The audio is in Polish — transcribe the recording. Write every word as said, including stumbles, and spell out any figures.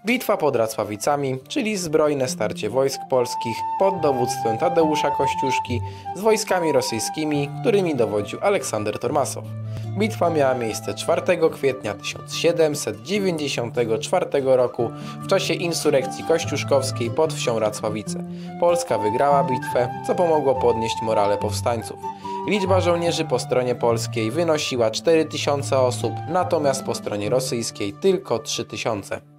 Bitwa pod Racławicami, czyli zbrojne starcie wojsk polskich pod dowództwem Tadeusza Kościuszki z wojskami rosyjskimi, którymi dowodził Aleksander Tormasow. Bitwa miała miejsce czwartego kwietnia tysiąc siedemset dziewięćdziesiątego czwartego roku w czasie insurekcji kościuszkowskiej pod wsią Racławice. Polska wygrała bitwę, co pomogło podnieść morale powstańców. Liczba żołnierzy po stronie polskiej wynosiła cztery tysiące osób, natomiast po stronie rosyjskiej tylko trzy tysiące.